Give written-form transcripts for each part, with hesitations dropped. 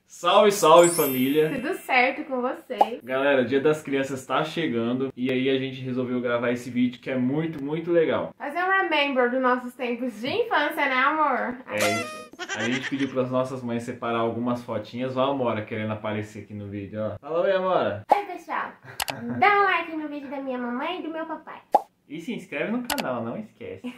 Salve, salve família! Tudo certo com vocês? Galera, o Dia das Crianças tá chegando e aí a gente resolveu gravar esse vídeo que é muito legal. Fazer um remember dos nossos tempos de infância, né, amor? A gente pediu para as nossas mães separar algumas fotinhas. Ó a Amora querendo aparecer aqui no vídeo, ó. Fala oi, Amora! Oi, pessoal! Dá um like no vídeo da minha mamãe e do meu papai. E se inscreve no canal, não esquece.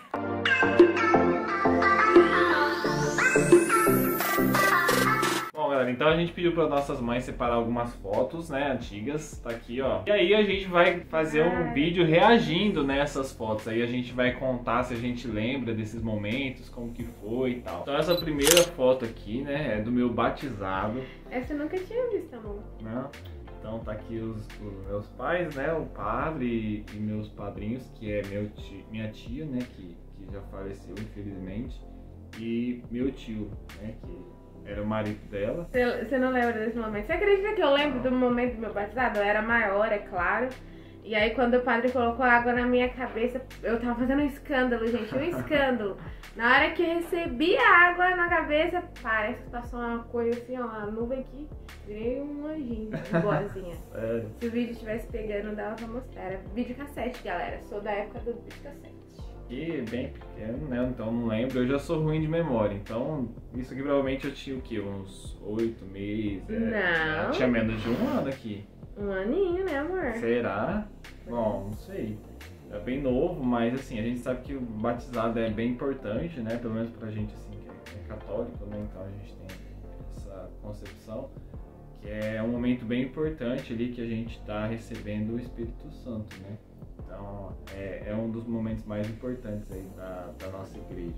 Bom, galera, então a gente pediu para nossas mães separar algumas fotos, né, antigas, tá aqui, ó. E aí a gente vai fazer um vídeo reagindo nessas fotos. Aí a gente vai contar se a gente lembra desses momentos, como que foi e tal. Então essa primeira foto aqui, né, é do meu batizado. Essa eu nunca tinha visto, amor. Não? Então tá aqui os meus pais, né, o padre e meus padrinhos, que é minha tia, né, que já faleceu, infelizmente, e meu tio, né, que era o marido dela. Você não lembra desse momento? Você acredita que eu lembro do momento do meu batizado? Eu era maior, é claro. E aí quando o padre colocou água na minha cabeça, eu tava fazendo um escândalo, gente, um escândalo. Na hora que eu recebi a água na cabeça, parece que passou uma coisa assim, ó, uma nuvem aqui, virei um anjinho, boazinha. Se o vídeo estivesse pegando, dava pra mostrar. Era videocassete, galera, sou da época do videocassete. E bem pequeno, né, então não lembro, eu já sou ruim de memória, então isso aqui provavelmente eu tinha o quê, uns 8 meses? Não. Eu tinha menos de um ano aqui. Um aninho, né, amor? Será? Bom, não sei. É bem novo, mas assim, a gente sabe que o batizado é bem importante, né? Pelo menos pra gente assim, que é católico, né? Então a gente tem essa concepção, que é um momento bem importante ali que a gente tá recebendo o Espírito Santo, né? Então é um dos momentos mais importantes aí da nossa igreja.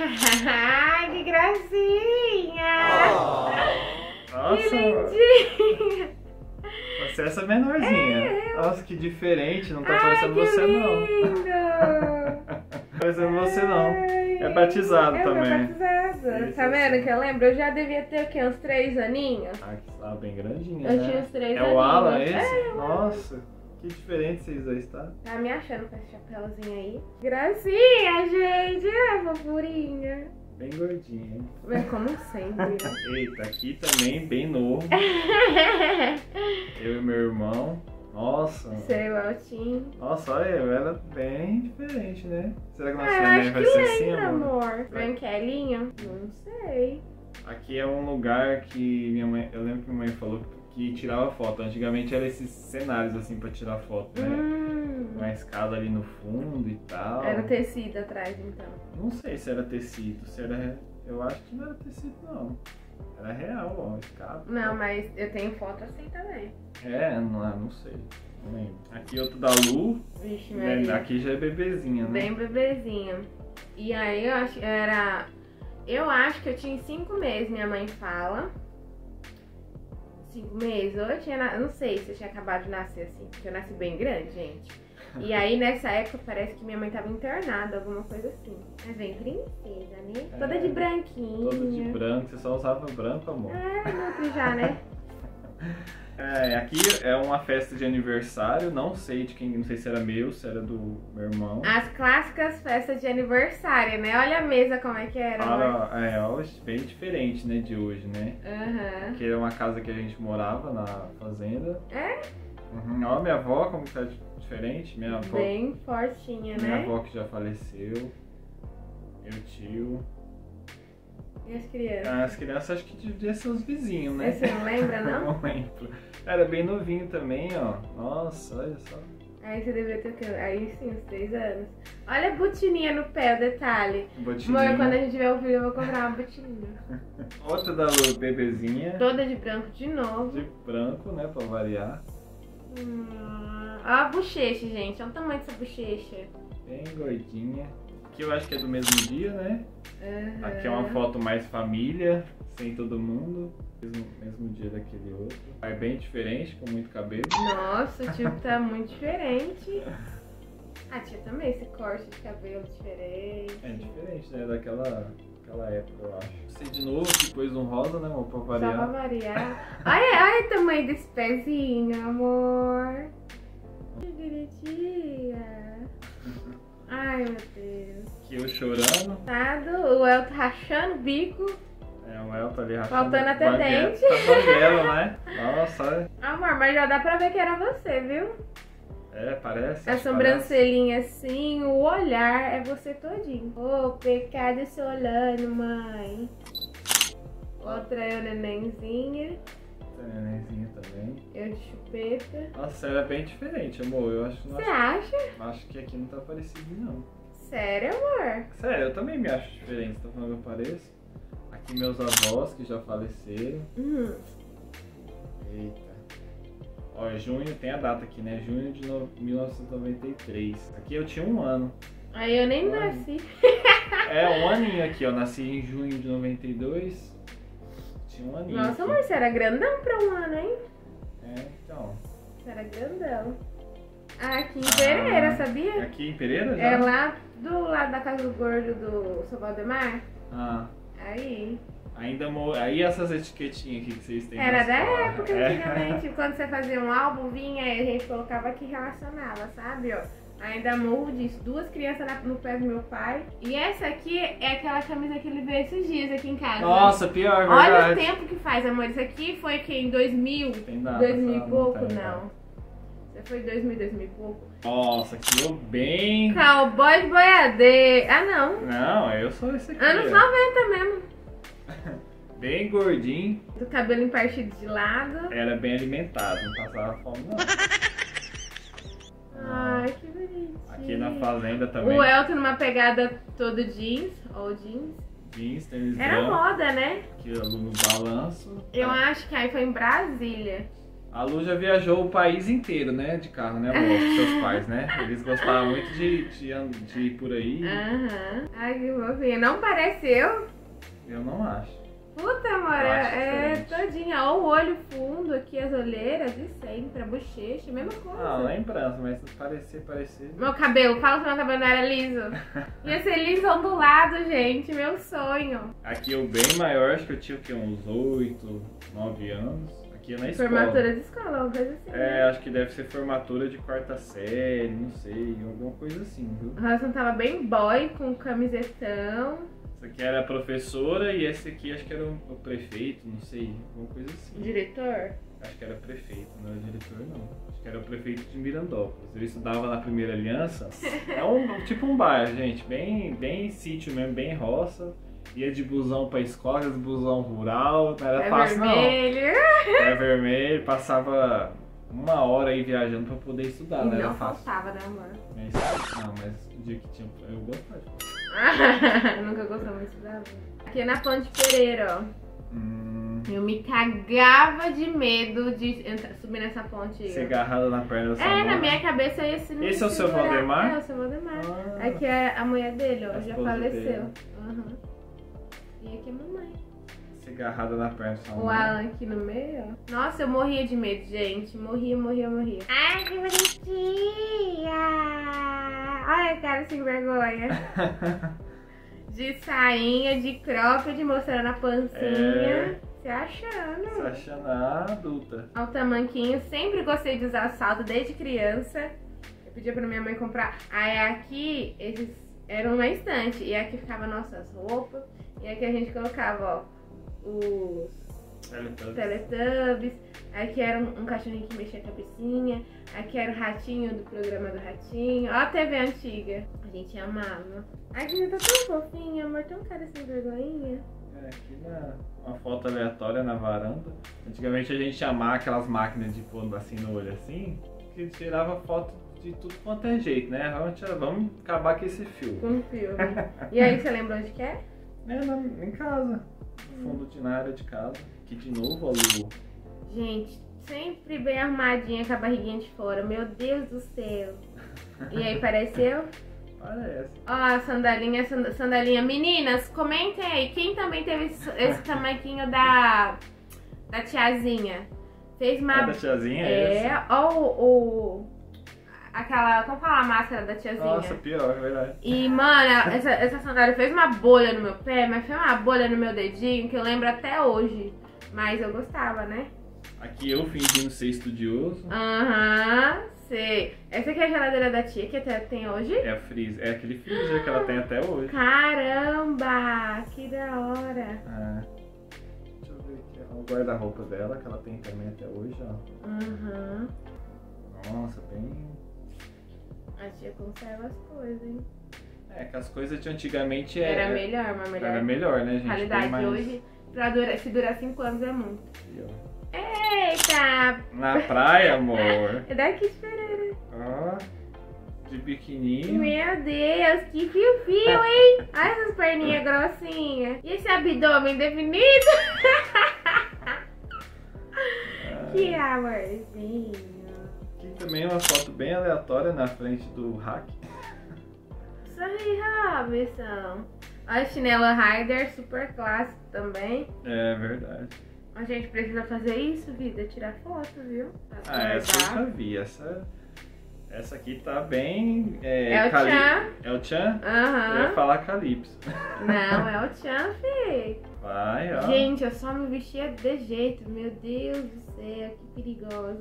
Ai, que gracinha! Nossa! Que lindinha! Você é essa menorzinha. Nossa, que diferente, não tá parecendo que você lindo. não. Parecendo você não. É batizado também. Batizado. Isso, Tá vendo assim. que eu lembro? Eu já devia ter o quê? Uns 3 aninhos? Ah, que tá bem grandinha, Eu né? tinha uns 3 É aninhos. o Alan esse? É, Nossa, que diferente vocês dois, tá? Tá me achando com esse chapéuzinho aí? Gracinha, gente! É, fofurinha. Bem gordinha, hein? É como sempre, né? Eita, aqui também, bem novo. Eu e meu irmão. Nossa. Seu altinho. Nossa, olha, eu era bem diferente, né? Será que nossa Eu neném acho vai que ser assim, lembra, amor? amor. Branquelinho? Não sei. Aqui é um lugar que minha mãe, eu lembro que minha mãe falou que tirava foto. Antigamente eram esses cenários assim pra tirar foto, né? Uma escada ali no fundo e tal. Era tecido atrás, então. Não sei se era tecido, se era. Eu acho que não era tecido, não. Era real, ó, escada. Não, mas eu tenho foto assim também. É, não sei. Não lembro. Aqui outro da Lu. Vixe, Né? Maria. Aqui já é bebezinha, né? Bem bebezinho. E aí eu acho que eu tinha 5 meses, minha mãe fala. 5 meses, ou eu tinha, não sei se eu tinha acabado de nascer assim, porque eu nasci bem grande, gente. E aí nessa época parece que minha mãe tava internada, alguma coisa assim. Mas vem princesa, né? Toda de branquinho. Toda de branco, você só usava branco, amor. Nutri já, né? Aqui é uma festa de aniversário, não sei de quem, não sei se era meu, se era do meu irmão. As clássicas festas de aniversário, né? Olha a mesa como é que era. Bem diferente, né, de hoje, né? Aham. Que era uma casa que a gente morava na fazenda. É? Uhum. Olha minha avó como tá diferente, minha avó. Bem fortinha, né? Minha avó que já faleceu, meu tio. E as crianças? As crianças acho que devia ser os vizinhos, né? Você não lembra, não? Não lembro. Era bem novinho também, ó. Nossa, olha só. Aí você devia ter o quê? Aí sim, uns 3 anos. Olha a botininha no pé, o detalhe. Botininha. Amor, quando a gente tiver o filho, eu vou comprar uma botininha. Outra da Lu, bebezinha. Toda de branco de novo. De branco, né, pra variar. Olha a bochecha, gente. Olha o tamanho dessa bochecha. Bem gordinha. Aqui eu acho que é do mesmo dia, né? Uhum. Aqui é uma foto mais família, sem todo mundo. Mesmo dia daquele outro. É bem diferente, com muito cabelo. Nossa, o tio tá muito diferente. A tia também, esse corte de cabelo diferente. É diferente, né? Daquela época, eu acho. Você de novo, depois um rosa, né, amor? Pra variar. Só pra variar. Olha o tamanho desse pezinho, amor. Que bonitinha. Ai, meu Deus. Aqui eu chorando. O El tá rachando o bico. É, o Elton ali rachando. Faltando até dente. Tá banguelo, né? Nossa, olha. Amor, mas já dá pra ver que era você, viu? É, parece. A sobrancelhinha assim, o olhar é você todinho. Ô, pecado esse olhando, mãe. Outra eu, nenenzinha. Nenenzinha também. Eu de chupeta. Nossa, ela é bem diferente, amor. Eu acho, Você acha? Acho que aqui não tá parecido, não. Sério, amor? Sério, eu também me acho diferente. Tá falando que eu pareço? Aqui meus avós que já faleceram. Eita. Ó, junho, tem a data aqui, né? Junho de 1993. Aqui eu tinha 1 ano. Aí eu nem nasci. É, 1 aninho aqui, ó. Nasci em junho de 92. Tinha 1 aninho. Nossa, aqui. amor, você era grandão pra 1 ano, hein? É, então. Você era grandão. Ah, aqui em Pereira, sabia? Aqui em Pereira já? É lá do lado da casa do gordo do seu Valdemar. Ah. Aí. Aí essas etiquetinhas aqui que vocês têm. Era na da escola. época, antigamente, quando você fazia um álbum, vinha e a gente colocava aqui e relacionava, sabe? Ó, ainda morro disso. 2 crianças no pé do meu pai. E essa aqui é aquela camisa que ele veio esses dias aqui em casa. Nossa, pior, Olha verdade. o tempo que faz, amor. Isso aqui foi que em 2000? Tem nada, 2000 e não pouco? tem, Não. Você foi 2000, 2000 e pouco? Nossa, aqui eu bem... Cowboy de boiadeiro. Ah, não. Não, eu sou esse aqui. Anos ó. 90 mesmo. Bem gordinho. Do cabelo partido de lado. Era bem alimentado, não passava fome não. Ai, que bonitinho. Aqui na fazenda também. O Elton numa pegada todo jeans, ou jeans. Jeans, tênis Era branco. moda, né? Aqui a Lu no balanço. Eu acho que aí foi em Brasília. A Lu já viajou o país inteiro, né? De carro, né, amor? Com seus pais, né? Eles gostavam muito de ir por aí. Aham. Ai, que fofinha. Não parece eu? Eu não acho. Puta, amor, Eu acho é diferente. todinha. Ó, o olho fundo aqui, as olheiras de sempre, a bochecha, mesma coisa. Ah, lembrança, mas parecer. Meu cabelo, fala que meu cabelo não era liso. Ia ser liso ondulado, gente, meu sonho. Aqui eu bem maior, acho que eu tinha o quê? Uns 8, 9 anos. Aqui na escola. Formatura de escola, uma coisa assim. É, acho que deve ser formatura de 4ª série, não sei, alguma coisa assim, viu? O Rosson tava bem boy, com camisetão. Esse aqui era a professora e esse aqui acho que era o prefeito, não sei, alguma coisa assim. O diretor? Acho que era prefeito, não era diretor não. Acho que era o prefeito de Mirandópolis. Eu estudava na Primeira Aliança. É tipo um bairro, gente, bem sítio mesmo, bem roça. Ia de busão pra escola, de busão rural, não era fácil vermelho. não. Era vermelho, passava 1 hora aí viajando pra poder estudar, não era Não fácil. faltava, né, amor? Mas o dia que tinha, eu gostava de Nunca gostava muito de estudar. Aqui na Ponte Pereira, ó. Eu me cagava de medo de subir nessa ponte. ser agarrada na perna da sua É, mãe. na minha cabeça eu ia se Esse é o seu Valdemar? É, o seu Valdemar. Ah. Aqui é a mulher dele, ó, A já esposa faleceu. dele. Aham. E aqui é a mamãe. Ser agarrada na perna da sua O mãe. Alan aqui no meio, ó. Nossa, eu morria de medo, gente. Morria. Ai, que bonitinha! Olha a cara sem vergonha. De sainha, de cropped, mostrando a pancinha. Se achando. Se achando a adulta. Ao tamanquinho. Sempre gostei de usar salto desde criança. Eu pedia pra minha mãe comprar. Aí aqui, esses eram na estante. E aqui ficava nossas roupas. E aqui a gente colocava, ó, os Teletubbies. Aqui era um cachorrinho que mexia a cabecinha. Aqui era o ratinho do programa do Ratinho. Ó a TV antiga. A gente amava. Ai, que tá tão fofinha, amor. Tão cara sem vergonhinha. É, aqui uma foto aleatória na varanda. Antigamente a gente chamava aquelas máquinas de pôr assim no olho assim, que tirava foto de tudo quanto é jeito, né? Vamos acabar com esse filme. Com um filme. E aí, você lembra onde que é? Em casa. No fundo na área de casa. Aqui de novo, a Lu. Gente, sempre bem arrumadinha com a barriguinha de fora. Meu Deus do céu. E aí, pareceu? Parece. Ó, a sandalinha. Meninas, comentem aí. Quem também teve esse tamanquinho da tiazinha? Fez uma... É da tiazinha, É, ó aquela... Como fala a máscara da tiazinha? Nossa, pior, é verdade. E, mano, essa sandália fez uma bolha no meu pé, mas fez uma bolha no meu dedinho que eu lembro até hoje. Mas eu gostava, né? Aqui eu fingindo ser estudioso. Aham, sei. Essa aqui é a geladeira da tia que até tem hoje? É a freezer. É aquele freezer que ela tem até hoje. Caramba, que da hora. o guarda-roupa dela, que ela tem também até hoje, ó. Uhum. Nossa, bem... A tia conserva as coisas, hein? É, que as coisas de antigamente Era melhor, mas melhor. Era melhor, né, gente? Qualidade mais... hoje, se durar 5 anos é muito. Aqui, ó. Eita! Na praia, amor. É daqui de Pereira. Ó, de biquininho. Meu Deus, que fio-fio, hein? Olha essas perninhas grossinhas. E esse abdômen definido? Que amorzinho. Aqui também uma foto bem aleatória na frente do hack. Isso aí, Robson. Olha, chinelo Rider, super clássico também. É verdade. A gente precisa fazer isso, vida, tirar foto, viu? Essa eu já vi. Essa aqui tá bem... É o Tchan. É o Tchan? Aham. Eu ia falar Calypso. Não, é o Tchan, fi. Vai, ó. Gente, eu só me vestia de jeito. Meu Deus do céu, que perigosa.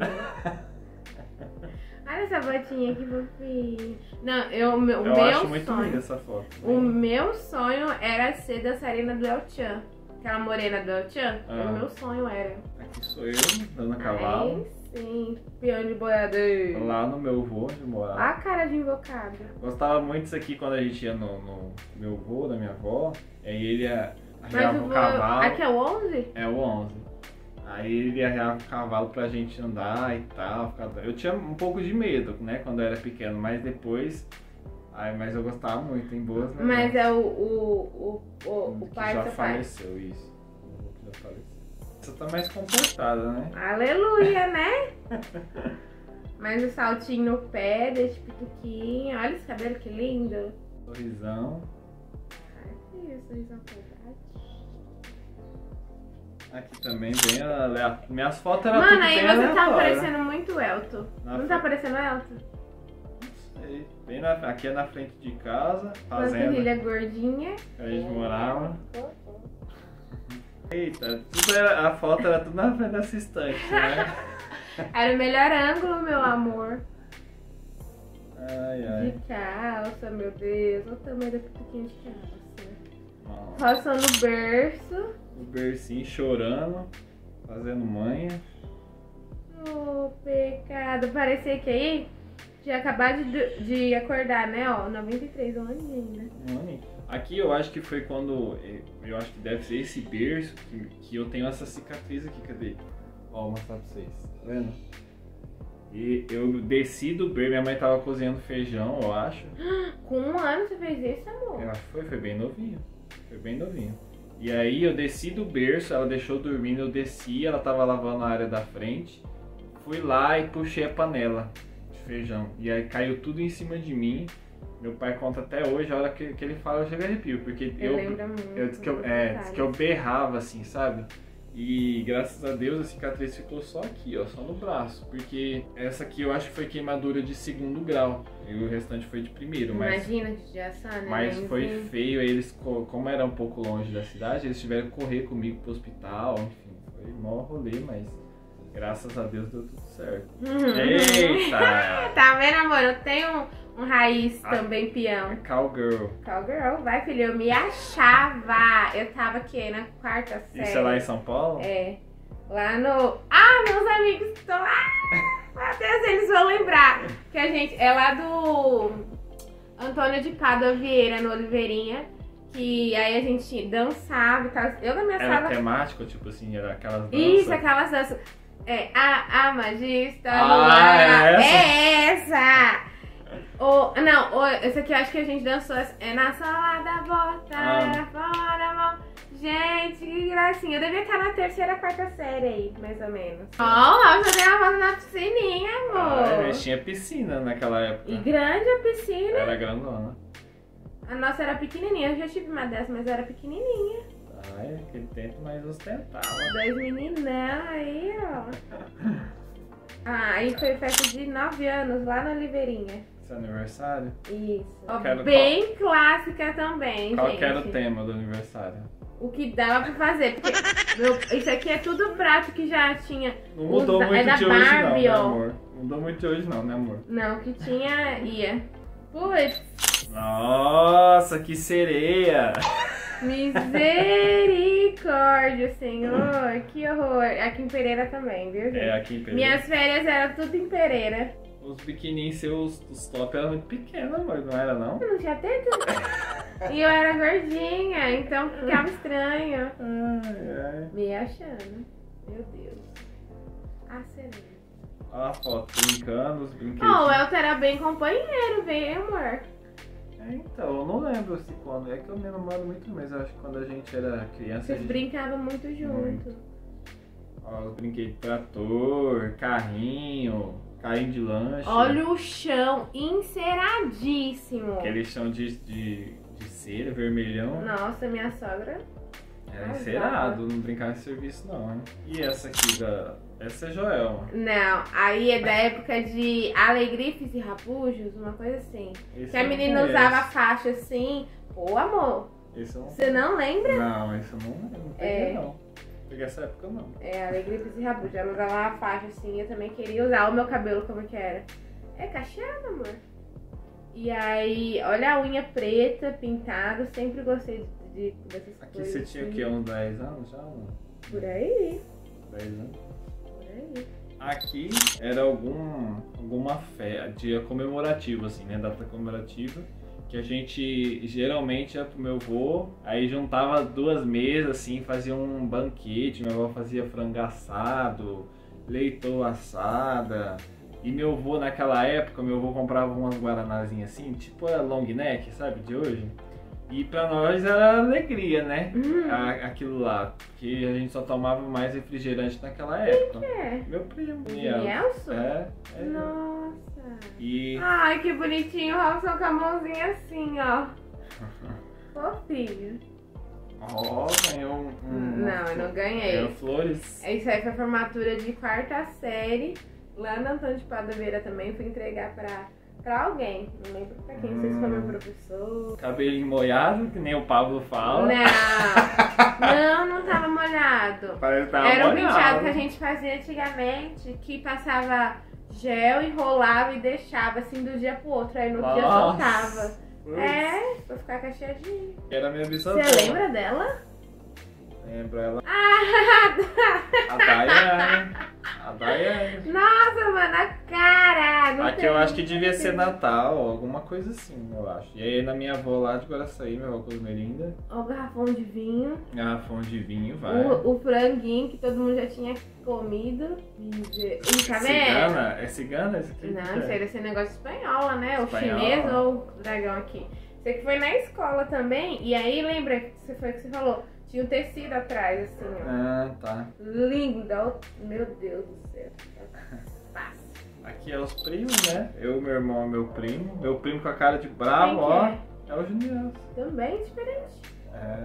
Olha essa botinha que fofinha. Não, o meu acho muito sonho. linda essa foto. O meu sonho era ser dançarina do El Chan. Aquela morena do El Chan. O meu sonho era. Aqui sou eu, dando cavalo. Sim, peão de boiadeiro. Lá no meu vô, onde eu morava. Olha a cara de invocada. Gostava muito disso aqui quando a gente ia no meu vô, da minha avó. Aí ele arriava Mas o cavalo. Aqui é o 11? É o 11. Aí ele arriava o cavalo pra gente andar e tal. Eu tinha um pouco de medo, né, quando eu era pequeno, mas depois... mas eu gostava muito, tem boas, né? Mas é o pai já do seu pai. faleceu, isso. O vô que já faleceu. Você tá mais comportada, né? Aleluia, né? Mas o saltinho no pé, deixa pituquinha. Olha esse cabelo que lindo. Sorrisão. Ai, que sorrisão verdade. Aqui também bem aleatório. Minhas fotos eram Mano, tudo aí bem você tá aleatório. parecendo muito Elton. Não tá parecendo Elton? Não sei. Aqui é na frente de casa, fazenda. Panturrilha gordinha. Que a gente morava. Eita, a foto era tudo na frente dessa estante, né? Era o melhor ângulo, meu amor. Ai, ai. De calça, meu Deus. Olha o tamanho da pituquinha de calça. Nossa. Roçando o berço. O bercinho chorando, fazendo manha. Oh, pecado. Parecia que aí tinha acabado de acordar, né? Ó, 93 anos ainda. Aqui eu acho que foi quando... Eu acho que deve ser esse berço que eu tenho essa cicatriz aqui. Cadê? Ó, vou mostrar pra vocês. Tá vendo? E eu desci do berço. Minha mãe tava cozinhando feijão, eu acho. Com 1 ano você fez isso, amor? Eu acho que foi bem novinho. Foi bem novinho. E aí eu desci do berço, ela deixou dormindo, eu desci, ela tava lavando a área da frente. Fui lá e puxei a panela de feijão. E aí caiu tudo em cima de mim. Meu pai conta até hoje, a hora que ele fala eu chego a arrepio, porque eu disse que eu berrava assim, sabe? E graças a Deus a cicatriz ficou só aqui, ó, só no braço, porque essa aqui eu acho que foi queimadura de 2º grau e o restante foi de 1º, Imagina que já né? Mas foi feio, aí eles, como era um pouco longe da cidade, eles tiveram que correr comigo pro hospital, enfim, foi mó rolê, mas graças a Deus deu tudo certo. Eita! Tá vendo, amor? Eu tenho um raiz também peão. Cowgirl. Cowgirl, vai, filho. Eu me achava. Eu tava aqui na 4ª série. Isso é lá em São Paulo? É. Lá no... meus amigos estão lá. Meu Deus, eles vão lembrar. Que a gente... É lá do Antônio de Pádua Vieira, no Oliveirinha. Que aí a gente dançava e tal. Eu na minha sala... Era temático, tipo assim, era aquelas danças? Isso, aquelas danças. A magista é essa! Esse aqui eu acho que a gente dançou na sala da bota, fora, mão. Gente, que gracinha. Eu devia estar na 3ª, 4ª série aí, mais ou menos. Eu já dei uma volta na piscininha, amor. Mas tinha piscina naquela época. E grande a piscina. Era grandona. A nossa era pequenininha. Eu já tive uma dessas, mas era pequenininha. Aquele tempo mais ostentava. 2 meninão aí, ó. Aí foi festa de 9 anos lá na Oliveirinha. Seu aniversário? Isso. Bem clássica também, Qual gente. que era o tema do aniversário? O que dava pra fazer, porque isso aqui é tudo prato que já tinha. Não mudou muito é da de hoje Barbie, não, né, ó. amor? Não mudou muito de hoje não, né, amor? Não, que tinha, ia. Putz. Nossa, que sereia! Misericórdia, Senhor. Que horror. Aqui em Pereira também, viu, gente? É, aqui em Pereira. Minhas férias eram tudo em Pereira. Os biquininhos seus, os top eram muito pequenos, amor, não era não? Eu não tinha teta. E eu era gordinha, então ficava estranho. Ai. Me achando. Meu Deus. Acelera. Olha a foto, brincando, os brinquedos. Oh, o Elton era bem companheiro, bem amor. Então, eu não lembro se quando. É que eu me namoro muito, mas eu acho que quando a gente era criança. Vocês a gente... brincavam muito junto. Ó, os brinquedos de trator, carrinho de lanche. Olha o chão enceradíssimo. Aquele chão de cera, vermelhão. Nossa, minha sogra. Era encerado, não brincava de serviço não, hein? E essa aqui essa é Joelma. Não, aí é da época de Alegrifes e Rabujos, uma coisa assim. Esse Que a eu não menina conheço. usava faixa assim. Pô, amor. Esse eu não... Você não lembra? Não, esse eu não lembro. Não peguei não. Peguei essa época não. É, Alegrifes e Rabujos. Ela usava uma faixa assim, eu também queria usar. O meu cabelo como que era. É cacheado, amor. E aí, olha a unha preta, pintada. Sempre gostei dessas Aqui coisas. você tinha o assim. quê? Uns 10 anos já? Não? Por aí. 10 anos? Por aí. Aqui era alguma dia comemorativo, assim, né? Data comemorativa. Que a gente geralmente ia pro meu avô, aí juntava 2 mesas, assim, fazia um banquete. Meu avô fazia frango assado, leitoa assada. E meu avô, naquela época, meu avô comprava umas guaranazinhas assim, tipo a long neck, sabe, de hoje. E pra nós era alegria, né? Aquilo lá. Porque a gente só tomava mais refrigerante naquela época. Quem que é? Meu primo. O Nelson? É. Nossa. E... Ai, que bonitinho. O Robson com a mãozinha assim, ó. Fofinho. Ó, ganhou Não, eu não ganhei. Ganhou flores. Isso aí foi a formatura de 4ª série. Lá na Antônio de Padoveira também. Fui entregar pra alguém. Não lembro pra quem. Não sei se foi meu professor. Cabelinho molhado, que nem o Pablo fala. Não tava molhado. Parece que tava Era um molhado. penteado que a gente fazia antigamente, que passava gel, enrolava e deixava assim do dia pro outro. Aí no dia soltava. É, pra ficar cacheadinho. Era a minha bisavó. Você lembra dela? Lembro ela. Ah, A Daiane. A Daiane. nossa, mano, a cara! Não Aqui tem- eu acho que devia ser Natal, alguma coisa assim, eu acho. E aí na minha avó lá de Guaraçaí, minha avó Cosmelinda, Ó, o garrafão de vinho. garrafão de vinho, vai. O franguinho que todo mundo já tinha comido. E tá vendo? Cigana? É cigana esse aqui? Não, isso aí deve ser negócio espanhola, né? O Espanhola. chinês ou o dragão aqui. Você que foi na escola também. E aí, lembra que foi o que você falou? Tinha um tecido atrás, assim, ó. Ah, tá. Lindo. Meu Deus do céu. Fácil. Aqui é os primos, né? Eu, meu irmão e meu primo. Meu primo com a cara de bravo, Quem que ó. é? É o Junior. Também diferente. É.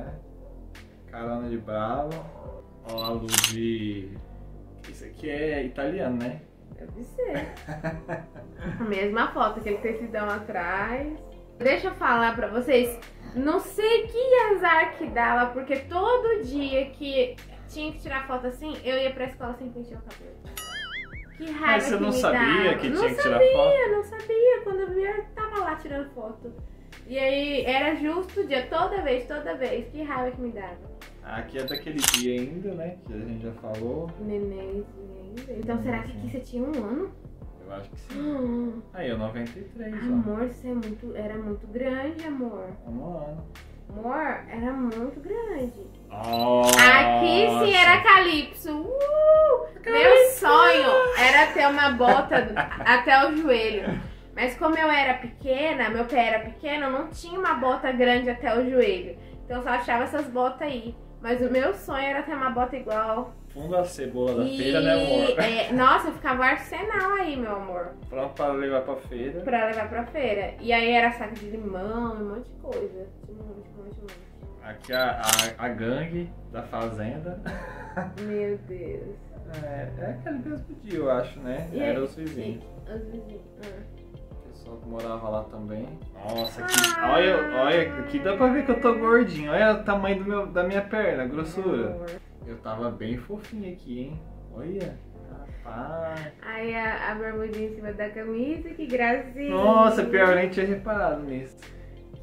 Carona de bravo. Ó, a luz de... Isso aqui é italiano, né? Deve ser. A mesma foto, aquele tecidão atrás. Deixa eu falar pra vocês. Não sei que azar que dava, porque todo dia que tinha que tirar foto assim, eu ia pra escola sem pentear o cabelo. Que raiva. Mas você que não me sabia dava. que Não tinha que tirar sabia, foto? Não sabia. Quando eu via, eu tava lá tirando foto. E aí era justo o dia, toda vez. Que raiva que me dava. Aqui é daquele dia ainda, né? Que a gente já falou. Nenenzinho ainda. Então será que aqui você tinha 1 ano? Eu acho que sim. Aí, eu 93, ó. Amor, você era muito grande, amor. 1 ano. Amor, era muito grande. Nossa. Aqui sim era Calypso. Meu sonho era ter uma bota até o joelho. Mas como eu era pequena, meu pé era pequeno, eu não tinha uma bota grande até o joelho. Então eu só achava essas botas aí. Mas o meu sonho era ter uma bota igual. Fundo a cebola da feira, né, amor? Nossa, eu ficava arsenal aí, meu amor. Pronto para levar pra feira. Pra levar pra feira. E aí era saco de limão, um monte de coisa. Um monte. Aqui a gangue da fazenda. Meu Deus. É aquele mesmo dia, eu acho, né? E Era aí? os vizinhos. Os vizinhos. O pessoal que morava lá também. Nossa, aqui, olha, aqui dá pra ver que eu tô gordinho. Olha o tamanho da minha perna, a grossura. Amor. Eu tava bem fofinho aqui, hein? Olha, rapaz. Aí a bermudinha em cima da camisa, que gracinha. Nossa, pior, eu nem tinha reparado nisso. Que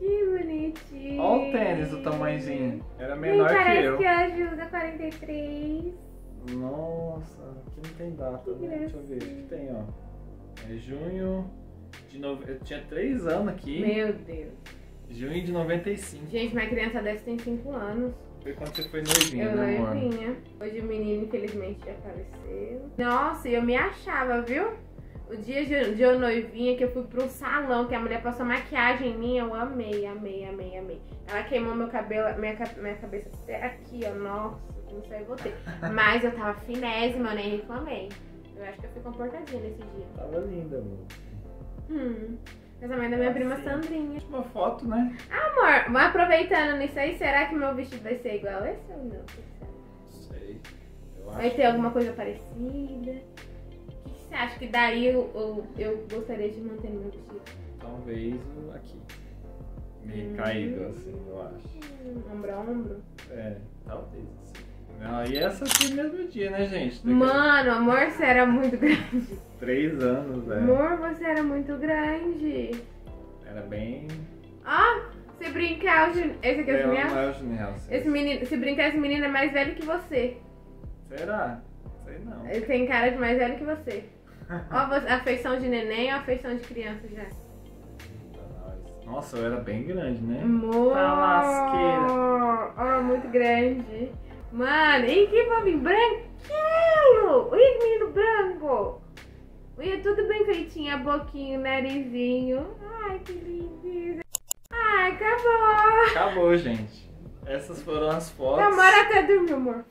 Que bonitinho. Olha o tênis do tamanhozinho. Era menor que parece eu. que hoje usa 43. Nossa, aqui não tem data, né? Deixa eu ver. Acho que tem, ó. É junho de... Eu tinha 3 anos aqui. Meu Deus. Junho de 95. Gente, minha criança dessa tem 5 anos. Foi quando você foi noivinha, Eu né, amor? noivinha. Hoje o menino, infelizmente, já faleceu. Nossa, eu me achava, viu? O dia de eu noivinha, que eu fui pra um salão, que a mulher passou maquiagem em mim, eu amei, amei, amei, amei. Ela queimou meu cabelo, minha cabeça até aqui, ó. Nossa, não sei, eu voltei. Mas eu tava finésima, eu nem reclamei. Eu acho que eu fui comportadinha nesse dia. Tava linda, amor. Casamento da minha prima Sim. Sandrinha. Uma foto, né? Amor, mas aproveitando nisso aí, será que meu vestido vai ser igual esse ou não? O que você acha? Não sei. Eu acho Vai ter alguma coisa parecida? O que você acha que daí eu gostaria de manter no meu vestido? Talvez aqui. Meio caído, assim, eu acho. Ombro a ombro? É, talvez, assim. Não, e essa aqui é mesmo dia, né, gente? Daqui Mano, amor, você era muito grande. 3 anos, velho. Amor, você era muito grande. Era bem... Ó, se brincar, esse aqui é o Não Juniel? é o Juniel. Esse menino, se brincar, esse menino é mais velho que você. Será? Sei não. Ele tem cara de mais velho que você. Ó, a feição de neném ou a feição de criança já? Nossa, eu era bem grande, né? Amor! Tá lasqueira. Ó, muito grande. Mano, e que bobinho branquelo! Olha que menino branco! Olha, tudo bem feitinho, a boquinha, o narizinho. Ai, que lindo! Ai, acabou! Acabou, gente. Essas foram as fotos. Amor até dormiu, amor.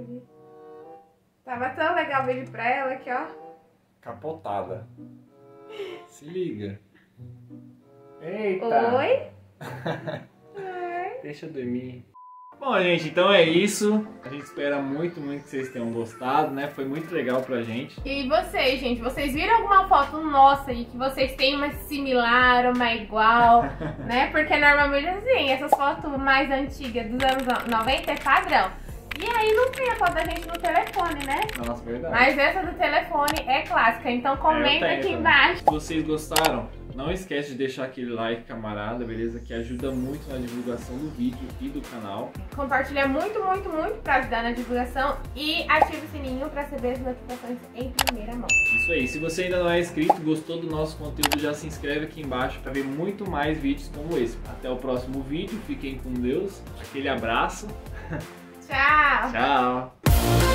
Tava tão legal o vídeo pra ela aqui, ó. Capotada. Se liga. Eita! Oi? Deixa eu dormir. Bom, gente, então é isso. A gente espera muito, muito que vocês tenham gostado, né? Foi muito legal pra gente. E vocês, gente? Vocês viram alguma foto nossa aí que vocês têm uma similar, uma igual, né? Porque normalmente, assim, essas fotos mais antigas dos anos 90 é padrão. E aí não tem a foto da gente no telefone, né? Nossa, verdade. Mas essa do telefone é clássica, então comenta aqui embaixo. Se vocês gostaram, não esquece de deixar aquele like, camarada, beleza? Que ajuda muito na divulgação do vídeo e do canal. Compartilha muito, muito, muito pra ajudar na divulgação e ativa o sininho pra receber as notificações em primeira mão. Isso aí, se você ainda não é inscrito, gostou do nosso conteúdo, já se inscreve aqui embaixo para ver muito mais vídeos como esse. Até o próximo vídeo, fiquem com Deus, aquele abraço. Tchau! Tchau!